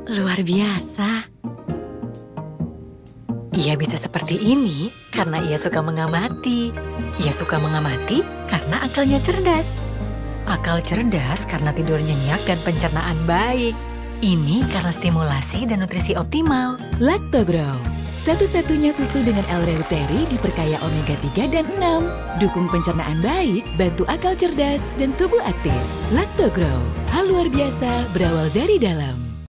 Luar biasa. Ia bisa seperti ini karena ia suka mengamati. Ia suka mengamati karena akalnya cerdas. Akal cerdas karena tidur nyenyak dan pencernaan baik. Ini karena stimulasi dan nutrisi optimal. Lactogrow, satu-satunya susu dengan L-reuteri diperkaya omega 3 dan 6. Dukung pencernaan baik, bantu akal cerdas, dan tubuh aktif. Lactogrow, hal luar biasa berawal dari dalam.